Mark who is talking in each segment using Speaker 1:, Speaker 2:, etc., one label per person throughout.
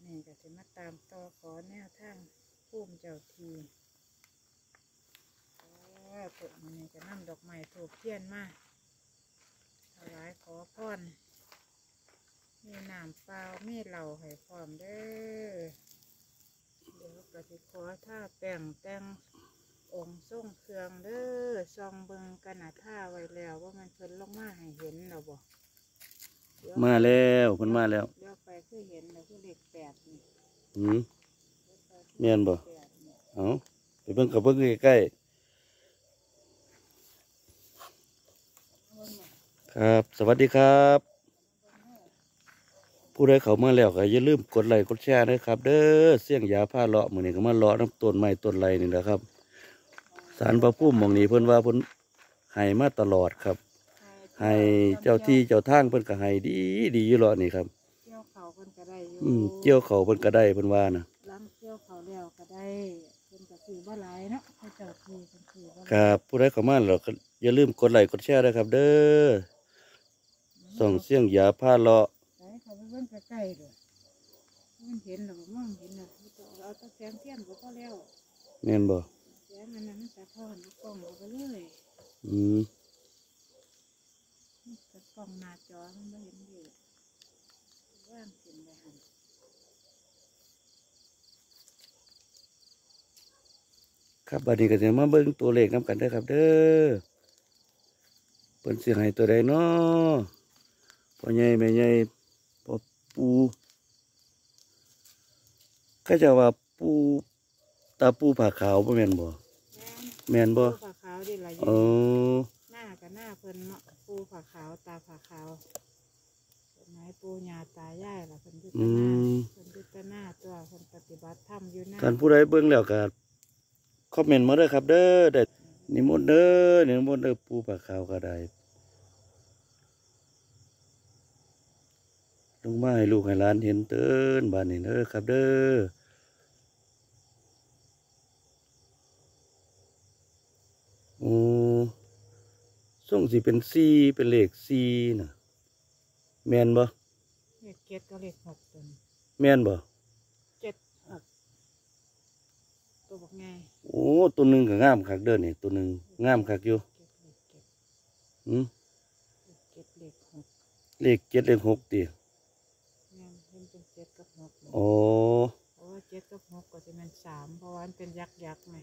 Speaker 1: นี่ก็จะมาตามต่อขอแนวทางพุ่มเจ้าทีถูกมันนี่จะนำดอกไม้ถูกเทียนมาถวายขอพรมีน้ำเปล่ามีเหล้าให้พร้อมเด้อเดี๋ยวก็จะขอท่าแป้งแต่งองค์ทรงเครื่องเด้อซองเบิงกันนะท่าไว้แล้วว่ามันเพิ่นลงมาให้เห็นเราบ่
Speaker 2: มาแล้วเพิ่นมาแล้ว
Speaker 1: เดี๋ยวไปคือเห็นแล้วคือเลข8นี่
Speaker 2: แม่นบ่เอาไปเบิ่งกับเบิ่งใกล้ๆครับสวัสดีครับผู้ใดเข้ามาแล้วก็อย่าลืมกดไลค์กดแชร์ด้วยครับเด้อเสี่ยงยาผ้าเลาะมื้อนี้ก็มาเลาะน้ำต้นไม้ต้นไรนี่แหละครับศาลพระภูมิหม้องนี้เพิ่นว่าเพิ่นให้มาตลอดครับให้เจ้าที่เจ้าทางเพิ่นก็ให้ดีอยู่เลาะนี่ครับ
Speaker 1: เกี่ยวเขาเพิ่นก็ได้อยู่
Speaker 2: เกี่ยวเขาเพิ่นก็ได้เพิ่นว่านะ
Speaker 1: ล้างเกี่ยวเขาแล้วก็ได้เพิ่นก็ซื้อบ่หลายเนาะเขาเจ้าที่เพิ่นซื้อบ่
Speaker 2: ครับผู้ใดเข้ามาแล้วก็อย่าลืมกดไลค์กดแชร์ด้วยครับเด้อส่องเสี่ยงยาผ้าเลาะ
Speaker 1: เขาไปเบิ่งใกล้ๆด้วยมันเห็นหรอกมองเห็นน่ะเอาตะแสงเทียนก็พอแล้ว
Speaker 2: แม่นบ่
Speaker 1: แสงอันนั้นมันสะท้อนกล้องเอาไปเลยกับกล้องหน้าจอมันไม่เห็นอยู่ว่างขึ้นเลยหัน
Speaker 2: ครับบัดนี้ก็จะมาเบิ่งตัวเลขนํกันเด้อครับเด้อเพิ่นสิให้ตัวใดน้อพ่อใหญ่แม่ใหญ่พ่อปู่เขาจะว่าปู่ตาปู่ผาขาวบ่แม่นบ่แม่นบ่
Speaker 1: ผาขาวดิล่ะอยู่หน้ากับหน้าเพิ่นเนาะปู่ผาขาวตาผาขาวไม้ปู่ย่าตายายล่ะเพิ่นอยู่ตะหน้าเพิ่นอยู่ตะหน้าตัวเพิ่นปฏิบัติธรรมอยู่หน้า
Speaker 2: ท่านผู้ใดเบิ่งแล้วก็คอมเมนต์มาเด้อครับเด้อได้นิมนต์เด้อนิมนต์เด้อปู่ผาขาวก็ได้ลงมาให้ลูกให้หลานเห็นเติ้นบ้านนี้เด้อครับเด้อส่งสิเป็น4เป็นเลข4น่ะแม่นบ่
Speaker 1: เลข7กับเลข6ตัว
Speaker 2: แม่นบ่
Speaker 1: 7 6ตัวบักไง
Speaker 2: โอ้ตัวหนึ่งก็งามคักเด้อนี่ตัวหนึ่งงามคักอยู่เลข7เลข6ติ
Speaker 1: เห็นเป็น7กับ6
Speaker 2: โอ้
Speaker 1: เพราะว่า7กับ6ก็จะเป็น3เพราะว่ามันเป็นยักษ์ไง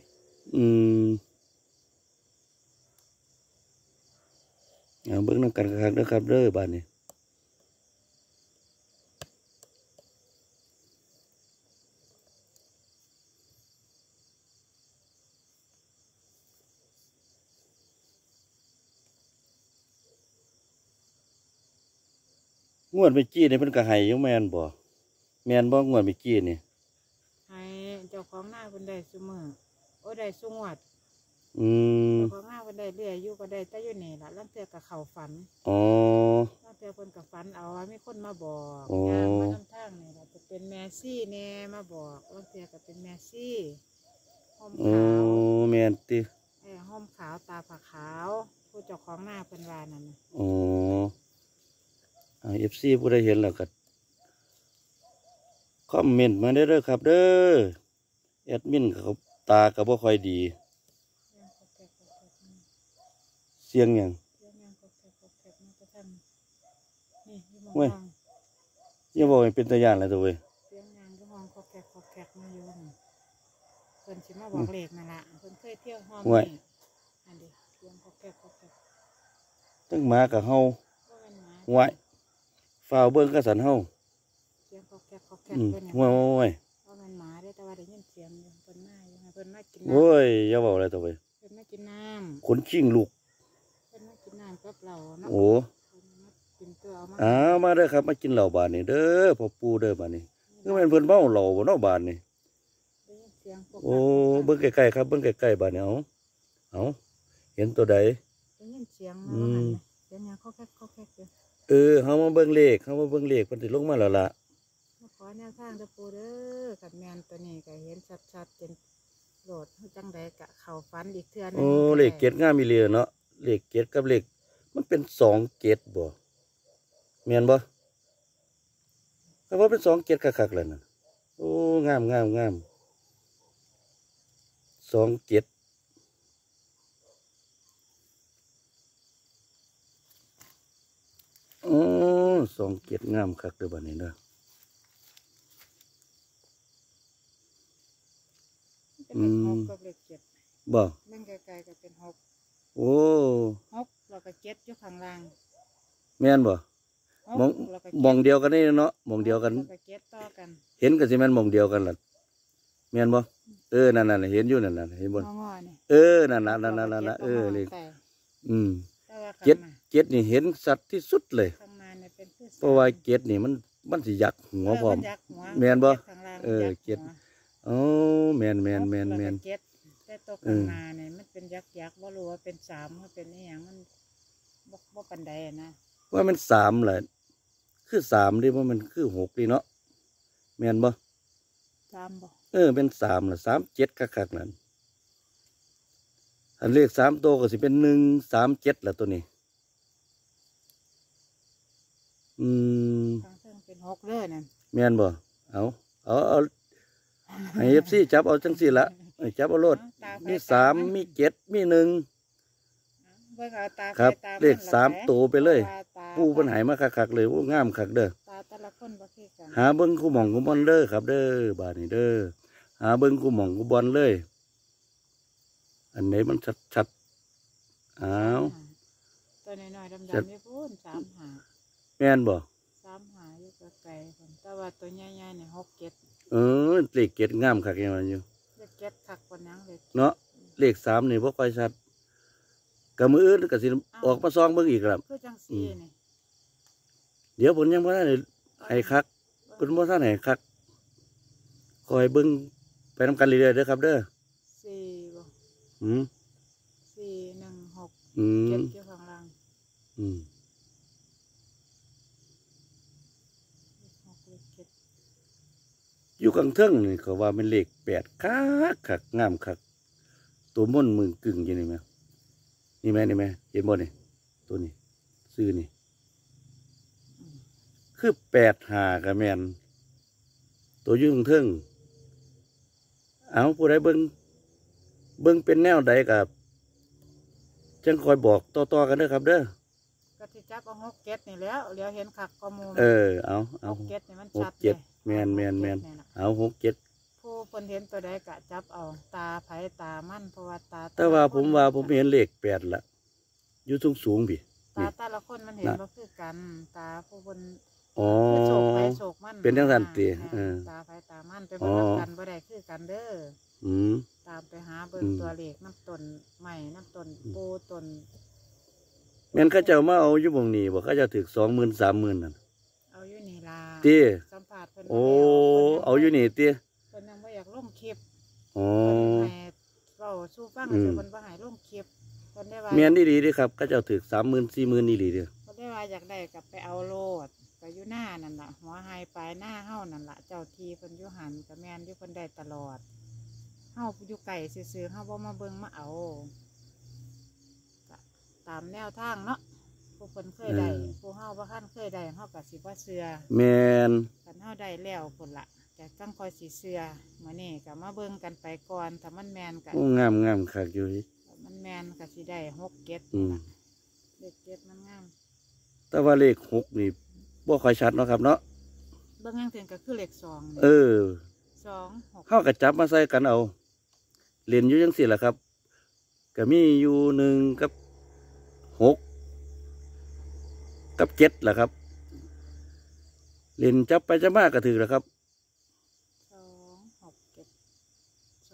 Speaker 2: เอาเบิ่งนำกันคักเด้อครับเด้อบ้านนี้งวดเมื่อกี้นี่เพิ่นก็ให้อยู่แม่นบ่แม่นบ่งวดเมื่อกี้นี่
Speaker 1: ให้เจ้าของหน้าเพิ่นได้ซุมื้อโอ้ได้ซุงวดเจ้าของหน้าเพิ่นได้เรื่อยอยู่ก็ได้แต่อยู่นี่ล่ะลางเทื่อก็เข้าฝันลางเทื่อเพิ่นก็ฝันเอาว่ามีคนมาบอกย่างมานำทางนี่ล่ะจะเป็นแม่ซี่แน่มาบอกลางเทื่อก็เป็นแม่ซี่ห่มขาว
Speaker 2: แม่นติ
Speaker 1: ห่มขาวตาผาขาวผู้เจ้าของหน้าเพิ่นว่านั่นน่ะ
Speaker 2: FC ผู้ใดเห็นแล้วก็คอมเมนต์มาได้เด้อครับเด้อแอดมินเขาตาก็บ่ค่อยดีเสียงหยังเว้ยอย่าบอกให้เป็นตาย่านแล้วตัวเว้ย
Speaker 1: เสียงหยังก็ห้องคอกแกกมาอยู่นั่นเพิ่นสิมาบอกเลขนั่นล่ะเพิ่นเคยเที่ยวห้องนี่อันนี้เสียงคอกแก
Speaker 2: ตั้งหมากับเฮาไว้ฝ้าวเบิ่งกระสันเฮา
Speaker 1: เสียงคอกแกเพิ่น
Speaker 2: โว้ย
Speaker 1: ว่ามันหมาได้แต่ว่าได้ยินเสียงเพิ่นมาอยู่เพิ่นมากินน้ำ
Speaker 2: โอ้ยอย่าบอกอะไรตัวเว้ย
Speaker 1: เพิ่นมากินน้ำ
Speaker 2: ขนชิงลูก
Speaker 1: เพิ่นมากินน้ำกับเราเนาะ
Speaker 2: โอ้มาเด้อครับมากินเหล้าบานนี่เด้อพ่อปู่เด้อบานนี่คือแม่นเพิ่นเมาเหล้าบ่เนาะบานนี่โอ้เบิ่งใกล้ๆครับเบิ่งใกล้ๆบานนี่เอาเห็นตัวใด
Speaker 1: ได้ยินเสียงมาเสียงหยังคอกแก
Speaker 2: เฮามาเบิ่งเลขเพิ่นสิลงมาแล้วล่ะ
Speaker 1: ขอแนวทางตะปูเด้อกับแมนตัวนี้ก็เห็นชัดๆเป็นโหลดจังใดกะเข่าฟันอีกเทื่อนึง
Speaker 2: เลข7งามอีหลีเนาะเลข7กับเลขมันเป็น2 7บ่แม่นบ่ก็ว่าเป็น2 7คักๆแล้วนั่นโอ้งามงามงาม27โอ้27งามคักเด้อบัดนี้เด้อ
Speaker 1: เป็นเลขหกกับเลขเจ็ด
Speaker 2: บ่
Speaker 1: เบิ่งไกลๆก็เป็นหก
Speaker 2: โอ้
Speaker 1: หกแล้วก็เจ็ดอยู่ข้างล่าง
Speaker 2: แม่นบ่
Speaker 1: หก
Speaker 2: มอง
Speaker 1: แล้วก็
Speaker 2: มองเดียวกันนี่เนาะมองเดียวกัน
Speaker 1: แล้วก็เจ็ดต่อกัน
Speaker 2: เห็นก็สิแม่นมองเดียวกันล่ะแม่นบ่นั่นๆเห็นอยู่นั่นน่ะเห็นบ่
Speaker 1: งอๆนี่
Speaker 2: นั่นน่ะเลย
Speaker 1: แต่
Speaker 2: อืม
Speaker 1: ว่าข้าง
Speaker 2: เจ็ด
Speaker 1: หน้า
Speaker 2: เจ็ดนี่เห็นสัตว์ที่สุดเลย
Speaker 1: ข้างหน้าเนี่ยเป็นคือ
Speaker 2: เพราะว่าเจ็ดนี่มันสิยักหัวพร้อม
Speaker 1: ยักษ์หัว
Speaker 2: แม่นบ่
Speaker 1: จ็ดข้างล่าง
Speaker 2: เจ็ด
Speaker 1: ยักษ์หัว
Speaker 2: โอ้แม่น
Speaker 1: แล้วก็เจ็ดแต่ตัว
Speaker 2: เอ
Speaker 1: ข้าง
Speaker 2: อ
Speaker 1: หน้าเนี่ยมันเป็นยักษ์บ่รู้ว่าเป็นสามหรือเป็นอีหยังมันบ่ปานใดอะนะ
Speaker 2: ว่ามัน3แหละคือ3ดิว่ามันคือ6ดิเนาะแม่นบ่
Speaker 1: สามบ่
Speaker 2: เป็น3ล่ะ3 7คักๆนั่นอันเลข3ตัวก็สิเป็น1 3 7ล่ะตัวนี้
Speaker 1: ข้างเทิงเป็นหกเด้อนั่น
Speaker 2: แม่นบ่เอาให้ FC จับเอาจังซี่ละจับเอาโลด
Speaker 1: ตาไฟ
Speaker 2: มี
Speaker 1: ตา
Speaker 2: 3
Speaker 1: น
Speaker 2: มี7มี1
Speaker 1: เบิ่งเอาตาไฟ
Speaker 2: ครับ
Speaker 1: ตามัน
Speaker 2: เลขสาม
Speaker 1: แหะ
Speaker 2: ตัวไปเลย
Speaker 1: พราะว่าตา
Speaker 2: ปูเพิ่นใหายมาคักๆเลยโอ้งามคักเด้อ
Speaker 1: ตาแต่ละคนบ่คือกัน
Speaker 2: หาเบิ่งคู่หม่องคู่บอลเด้อครับ เด้อบาดนี้เด้อหาเบิ่งคู่หม่องคู่บอลเลย อันไหนมันชัดๆอ้าว
Speaker 1: ตัวน้อยๆดำ
Speaker 2: จะ
Speaker 1: ๆนี่พูนสามหา
Speaker 2: แม่นบ่
Speaker 1: สามหาอยู่ไกลๆพุ่นแต่ว่าตัวใหญ่ๆนี่หกเจ็ด
Speaker 2: เลขเจ็ดงามคักยังว่าอยู่
Speaker 1: เลขเจ็ดคักกว่านังเลย
Speaker 2: เนาะเลข3นี่บ่ค่อยชัดก็มื้ออื่นก็สิออกมาซองเบิ่งอีกครับ
Speaker 1: คือจังซี่นี่
Speaker 2: เดี๋ยวผมยังบ่ทันได้ให้คักเพิ่นบ่ทันให้คักคอยเบิ่งไปนำกันเรื่อยๆเด้อครับ เด้อ
Speaker 1: สี่บ่
Speaker 2: อืม
Speaker 1: 416
Speaker 2: อื
Speaker 1: เจ็ด
Speaker 2: ม
Speaker 1: อยู่ข้างล่าง
Speaker 2: อืม
Speaker 1: หกเลขเจ็ด
Speaker 2: อยู่กลางเทิงนี่เขาว่าเป็นเลข8คักงามคักตัวม่อนมึงกึ่งอยู่นี่แม่นี่แม่เห็นบ่นี่ตัวนี้ซื้อนี่คือ85ก็แม่นตัวอยู่กลางเทิงเอาผู้ใดเบิ่งเป็นแนวใดก็จังคอยบอกต่อๆกันเด้อครับ เด้อ
Speaker 1: ก็ที่จับเอาหกเจ็ดนี่แล้วเดี๋ยวเห็นคักก็มู
Speaker 2: เอา
Speaker 1: หกเจ็ดนี่มัน
Speaker 2: ห
Speaker 1: ชั
Speaker 2: ก
Speaker 1: ด
Speaker 2: เจ็ด
Speaker 1: เลย
Speaker 2: แม่น
Speaker 1: หกเจ็ดนี่น่ะ
Speaker 2: เอา67
Speaker 1: ผู้เพิ่นเห็นตัวใดก็จับเอาตาไผตามันเพราะว่าตา
Speaker 2: แต่ว่าผมเห็นเลข8ละอยู่สูงๆพี่
Speaker 1: ตาแต่ละคนมันเห็น
Speaker 2: น่ะ
Speaker 1: บ่คือกันตาผู้เพิ่น
Speaker 2: อ๋อ
Speaker 1: คือโศกไปโศกมัน
Speaker 2: เป็นจังซั่นติ
Speaker 1: ตาไผตามันไปเบิ่ง
Speaker 2: อ๋อ
Speaker 1: นำกันบ่ได้คือกันเด้อ
Speaker 2: อืม
Speaker 1: ตามไปหาเบิ่ง
Speaker 2: อืม
Speaker 1: ตัวเลขน้ำต้นใหม่น้ำต้นปูต้น
Speaker 2: แม่นเขาเจ้ามาเอาอยู่หม่องนี้บ่เขาเจ้าถึก20,000 30,000นั่น
Speaker 1: เอาอยู่นี่ล่ะ
Speaker 2: ติ
Speaker 1: สัมภาษณ์เพิ่น
Speaker 2: โอ้
Speaker 1: มาแล้ว
Speaker 2: เอาอยู่นี่ติ
Speaker 1: เพิ่นยังบ่อยากลงคลิป
Speaker 2: อ๋อ
Speaker 1: เพิ่นให้เว้าสู่ฟัง
Speaker 2: อืม
Speaker 1: ซื่อเพิ่นบ่ให้ลงคลิปเพิ่นได้ว่า
Speaker 2: แม่นดีเด้ครับเขาเจ้าถึก30,000 40,000นี่ดีเด้อ
Speaker 1: เพิ่นได้ว่าอยากได้กลับไปเอาโลดไปอยู่หน้านั่นล่ะหัวไฮปลายหน้าเฮานั่นล่ะเจ้าทีเพิ่นอยู่หันก็แม่นอยู่เพิ่นได้ตลอดเฮาอยู่ไกลซื่อๆเฮาบ่มาเบิ่งมาเอาก็ตามแนวทางเนาะผู้เพิ่นเคยได้ผู้เฮาบ่ทันเคยได้เฮาก็สิบ่เชื่อ
Speaker 2: แม่น
Speaker 1: กันเฮาได้แล้วพุ่นละแต่จังคอยสีเสือมื้อนี้ก็มาเบิ่งกันไปก่อนถ้ามันแมนกัน
Speaker 2: โอ้งามคักอยู่
Speaker 1: มันแมนก็สิได้หกเก็ด
Speaker 2: อืม
Speaker 1: เด็กเก็ดมันงาม
Speaker 2: แต่ว่าเลข6นี่บ่ค่อยชัดเนาะครับเนาะ
Speaker 1: เบิ่งยังถึงก็คือเลขสองนี่
Speaker 2: 6
Speaker 1: 6
Speaker 2: เฮาก็จับมาใส่กันเอาเล่นอยู่จังซี่ล่ะครับก็มีอยู่1กับ6กับ7ล่ะครับเล่นจับไปจับมาก็ถึกแล้วครับ
Speaker 1: 2 6 7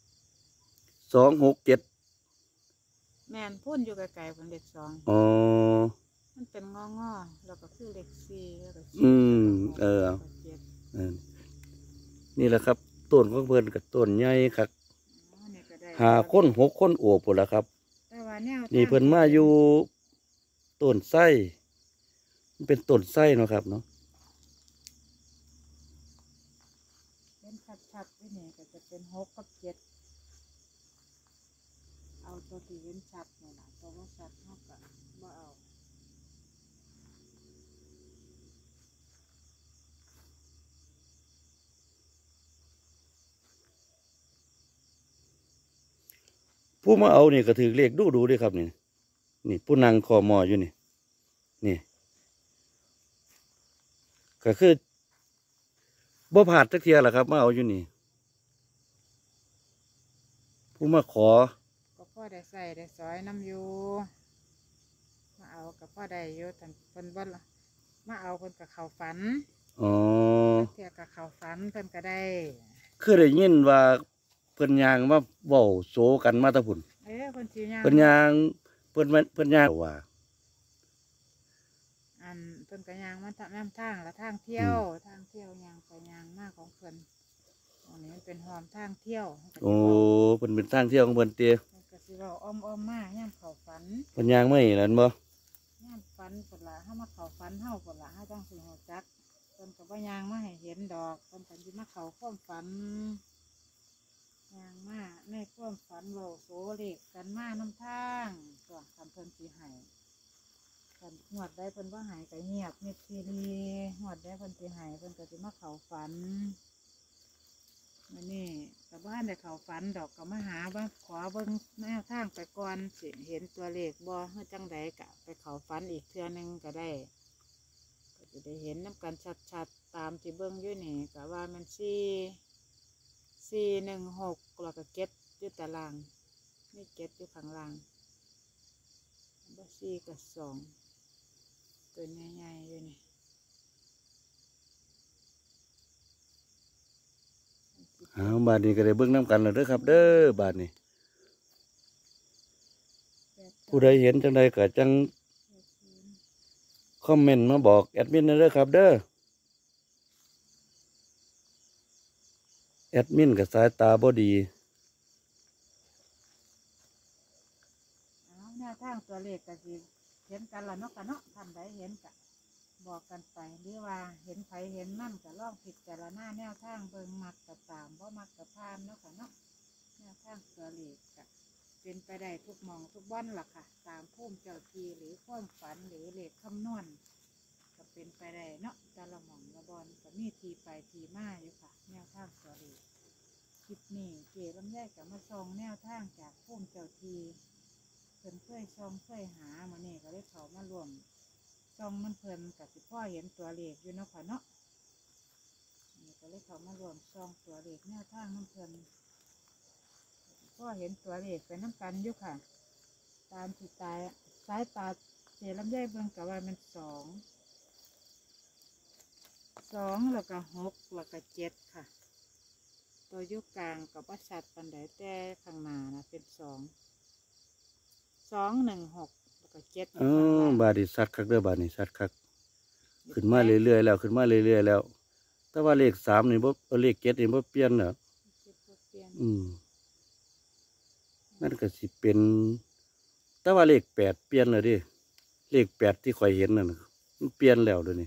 Speaker 2: 267
Speaker 1: 2แมนพุ่นอยู่ไกลๆพุ่นเลขสอง
Speaker 2: อ๋อ
Speaker 1: มันเป็นงอๆแล้วก็คือเลขสี่แล้วก็
Speaker 2: อืม
Speaker 1: แล้วก็เจ็ด
Speaker 2: เออนี่แหละครับต้นของเพิ่นกับต้นใหญ่ครับ
Speaker 1: อ๋อนี่ก็ได้
Speaker 2: 5 คน6 คนโอบพุ่นละครับ
Speaker 1: แต่ว่าแนวทาง
Speaker 2: นี่เพิ่นมาอยู่ต้นไส้มันเป็นต้นไส้เนาะครับเนาะ
Speaker 1: เป็นชัดๆที่นี่ก็จะเป็นหกกับเจ็ดเอาตัวที่เห็นชัดนี่ล่ะตัวว่าชัดเท่ากับบ่เอา
Speaker 2: ผู้มาเอานี่ก็ถือเลขดูด้วยครับนี่นี่ผู้นั่งคอมออยู่นี่นี่ก็คือบ่ผาดสักเทียแหละครับมาเอาอยู่นี่ผู้มาขอ
Speaker 1: ก็พ่อได้ใส่ได้ซอยน้ำอยู่มาเอากับพ่อได้อยู่แต่เพิ่นบ่มาเอาเพิ่นกับเขาฝัน
Speaker 2: อ๋อ
Speaker 1: เที่ยกับเขาฝันเพิ่นก็ได้
Speaker 2: คือได้ยินว่าเพิ่นยางมาเว้าโซกันมาแตะพุ่น
Speaker 1: เพิ่นสิย่าง
Speaker 2: เพิ่นยางเพิ่นยางว่า
Speaker 1: เพิ่นก็ย่างมาน้ำทางและทางเที่ยวทางเที่ยวย่างไปย่างมากของเพิ่นตรงนี้มันเป็นหอมทางเที่ยว
Speaker 2: โอ้เพิ่นเป็นทางเที่ยวของเพิ่นเตี้ย
Speaker 1: เพิ่นก็สิเว้าอ้อมมาย่ามเขาฝัน
Speaker 2: เพิ่นยางไม่นั่นบ่
Speaker 1: ย่ามฝันเพิ่นล่ะเฮามาเขาฝันเฮาเพิ่นล่ะเฮาจังสิฮู้จักเพิ่นก็บ่ย่างมาให้เห็นดอกเพิ่นก็สิมาเข้าความฝันย่างมาในความฝันเว้าโสเลขกันมาน้ำทางตัวคำเพิ่นสิให้กันหวดได้เพิ่นว่าหายก็เงียบเงียบทีดีหวดได้เพิ่นสิให้เพิ่นก็สิมาเข้าฝันมื้อนี้ก็บ่ทันได้เข้าฝันดอกก็มาหาว่าขอเบิ่งแนวทางไปก่อนสิเห็นตัวเลขบ่เฮาจังใดก็ไปเข้าฝันอีกเทื่อนึงก็ได้ก็จะได้เห็นน้ำกันชัดๆตามที่เบิ่งอยู่นี่ก็ว่ามัน416แล้วก็เก็ดอยู่ตารางนี่เก็ดอยู่ข้างล่างบ่4กับ2ตัวใหญ่ๆอยู่นี่
Speaker 2: อ้าวบาดนี้ก็ได้เบิ่งนํกันแล้วเด้อครับ เด้อบาดนี้ผู้ใดเห็นจังใดก็จังคอมเมนต์มาบอกแอดมินนะเด้อครับ เด้อแอดมินก็สายตาบ่ดี
Speaker 1: แนวทางตัวเลขก็สิเห็นกันละเนาะกันเนาะท่านใดเห็นก็บอกกันไปหรือว่าเห็นไผเห็นนั่นก็ลองผิดแต่ละหน้าแนวทางเบิ่งมักกับตามบ่มักกับพานเนาะค่ะเนาะแนวทางตัวเลขก็เป็นไปได้ทุกหมองทุกบ้านล่ะค่ะ ตามภูมิเจ้าทีหรือความฝันหรือเลขคำนวณก็เป็นไปได้เนาะแต่ละหมองละบอนก็มีทีไปทีมาอยู่ค่ะ แนวทางตัวเลขคลิปนี้เก๋ลำไยกับมาส่องแนวทางจากภูมิเจ้าทีเพิ่นเคยช่องเคยหามาเนี่ยก็เลยเขามารวมช่องมันเพิ่นกับสิพ่อเห็นตัวเลขอยู่เนาะค่ะเนาะนี่ก็เลยเขามารวมช่องตัวเลขแนวทางมันเพิ่นพ่อเห็นตัวเลขไปน้ำกันอยู่ค่ะ ตามที่ตายสายตาเจลำไยเบิ่งกับว่ามัน2แล้วก็6แล้วก็7ค่ะ ตัวยุคกลางกับว่าชัดปันไดแต่ข้างหน้านะเป็น216แล้วก็7
Speaker 2: อ๋อบาดนี้สัดคักเด้อบาดนี้สัดคักขึ้นมาเรื่อยๆแล้วขึ้นมาเรื่อยๆแล้ว แต่ว่าเลข3นี่บ่เลข7นี่บ่เปลี่ยนน่ะนั่นก็สิเป็นแต่ว่าเลข8เปลี่ยนแล้วดิเลข8ที่ข่อยเห็นนั่นน่ะมันเปลี่ยนแล้วเดี๋ยวนี้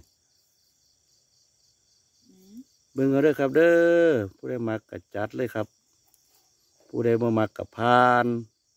Speaker 2: เบิ่งเอาเด้อครับ เด้อผู้ใดมักก็จัดเลยครับ ผู้ใดบ่มักก็ผ่าน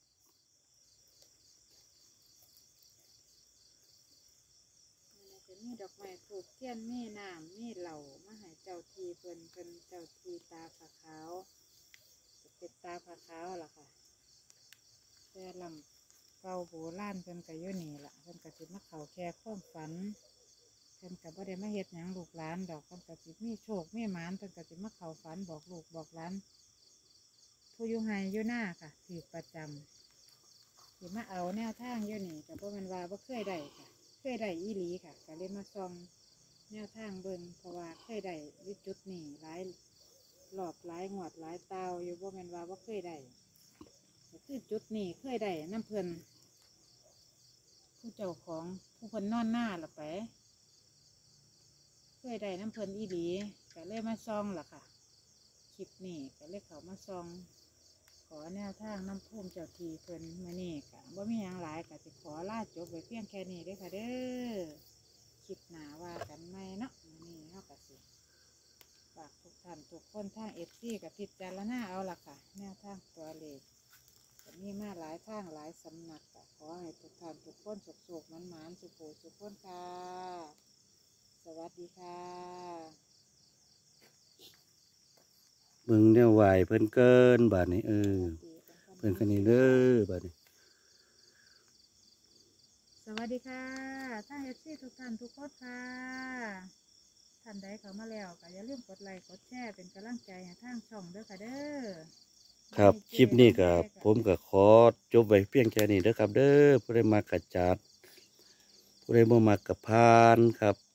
Speaker 1: จะมีดอกไม้ถูกเทียนมีน้ำมีเหล่ามาให้เจ้าทีเพิ่นเจ้าทีตาผาขาวจะเป็นตาผาขาวล่ะค่ะแต่ลำเก่าโบราณเพิ่นก็อยู่นี่ล่ะเพิ่นก็สิมาเข้าแค่ความฝันเพิ่นก็บ่ได้มาเฮ็ดหยังลูกหลานดอกเพิ่นก็สิมีโชคมีหมานเพิ่นก็สิมาเข้าฝันบอกลูกบอกหลานผู้อยู่ไห้อยู่หน้าค่ะถือประจำสิมาเอาแนวทางอยู่นี่ก็บ่แม่นว่าบ่เคยได้ค่ะเคยได้อีหลีค่ะก็เลยมาส่องแนวทางเบิ่งเพราะว่าเคยได้ยึดจุดนี้หลายรอบหลายงวดหลายเตาอยู่บ่แม่นว่าบ่เคยได้ก็คือจุดนี้เคยได้น้ำเพิ่นผู้เจ้าของผู้เพิ่นนอนหน้าละไปเคยได้น้ำเพิ่นอีหลีก็เลยมาส่องล่ะค่ะคลิปนี้ก็เลยเขามาส่องขอแนวทางน้ำพุ่มเจ้าทีเพิ่นมื้อนี้ก็บ่มีหยังหลายก็สิขอลาจบไว้เพียงแค่นี้เด้อค่ะเด้อคลิปหน้าว่ากันใหม่เนาะมื้อนี้เฮาก็สิฝากทุกท่านทุกคนทาง FC กับพิจารณาเอาล่ะค่ะแนวทางตัวเลขก็มีมาหลายทางหลายสำนักก็ขอให้ทุกท่านทุกคนสุขๆหมานๆสุขๆสุขคนค่ะสวัสดีค่ะ
Speaker 2: เบิ่งแนวไหวเพิ่นเกินบาดนี้เพิ่นกันนี่เด้อบัดนี้
Speaker 1: สวัสดีค่ะท่านเอฟซีทุกท่านทุกคนค่ะท่านใดเข้ามาแล้วก็อย่าลืมกดไลค์กดแชร์เป็นกำลังใจให้ทางช่องเด้อค่ะเด้อ
Speaker 2: ครับคลิปนี้ก็ผมก็ขอจบไว้เพียงแค่นี้เด้อครับ เด้อผู้ใดมากระจัดผู้ใดบ่มากระพานครับ